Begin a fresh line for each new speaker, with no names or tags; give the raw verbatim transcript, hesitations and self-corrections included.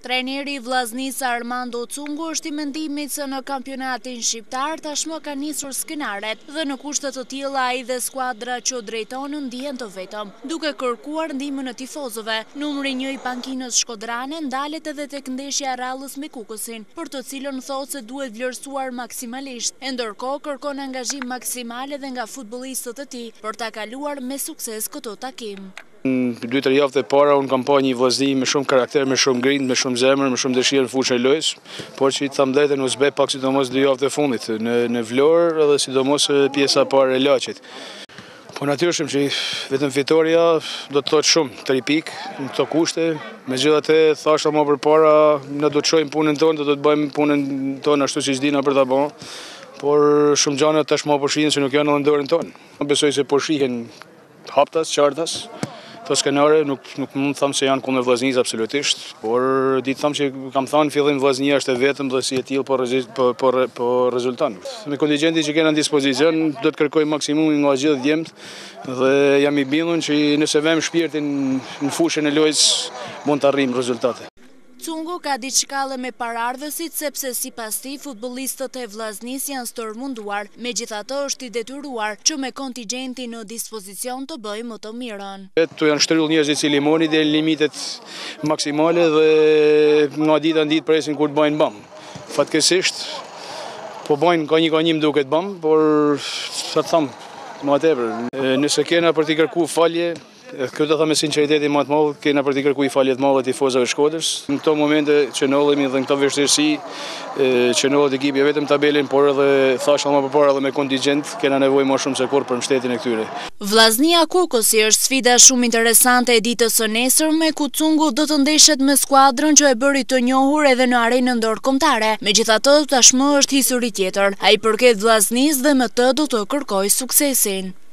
Trajneri i Vllaznisë Armando Cungo është i mendimit se në kampionatin shqiptar tashmë ka nisur skenaret dhe në kushte të tilla ai dhe skuadra që drejton ndihen të vetëm, duke kërkuar ndihmën e tifozëve. Numri një i pankinës shkodrane ndalet edhe tek ndeshja e Rallës me Kukësin, për të cilën thotë se duhet vlerësuar maksimalisht, e ndërkohë kërkon angazhim maksimal edhe nga futbollistët e tij për ta kaluar me sukses këto takim.
Në dy tre javët e para unë kam pa një vllazni me shumë karakter, me shumë grind, me shumë zemër, me shumë dëshirë në fushën e lojës, por që i tham drejtën u zbe pak sidomos dy javët e fundit në në Vlorë edhe sidomos pjesa e parë e Laçit. Po natyrisht që vetëm fitoria do të thotë shumë, tri pikë në këto kushte. Megjithatë thashë më përpara ne do të shohim punën tonë, do të bëjmë punën tonë ashtu siç dina për ta bën. Por shumë gjëra tashmë po shihen se nuk janë në dorën tonë. Besoj se po shihen haptas, qartas. Këto skenare nuk, nuk mund të them se janë kundër vllaznisë absolutisht, por di të them që kam thënë fillim vllaznia është e vetëm dhe si e tillë po, po, po, po rezulton. Me kontingjentin që kena në dispozicion do të kërkoj maksimumin nga gjithë djemtë dhe jam i bindur që nëse vëmë shpirtin në fushën e lojës mund të arrijmë rezultate.
Cungo ka diçkalle me parardhësit sepse sipas tij futbollistët e Vllaznisë janë stërmunduar, megjithatë është i detyruar që me kontingjentin në dispozicion të bëjë më të mirën.
Këtu janë shtryll njerëz i cili moni deri në limitet maksimale dhe nga dita në ditë presin kur të bëjnë bam. Fatkeqësisht po bëjnë ka një ka një duket bam, por sa të them, më tepër, nëse kena për të kërkuar falje, kjo do të them me sinqeritetin më të madh, kena për të kërkuar falje të mëdha tifozëve të Shkodrës. Në këto momente që ndodhemi dhe në këto vështirësi, që ndodhet ekipi vetëm tabelën, por edhe thashë më përpara edhe me kontingjent, kena nevojë më shumë se kurrë për mbështetjen e këtyre.
Vllaznia Kukësi është sfida shumë interesante e ditës së nesërme, ku Cungo do të ndeshet me skuadrën që e bëri të njohur edhe në arenën ndërkombëtare. Megjithatë, tashmë është histori tjetër. Ai përket Vllaznisë dhe me të do të kërkojë suksesin.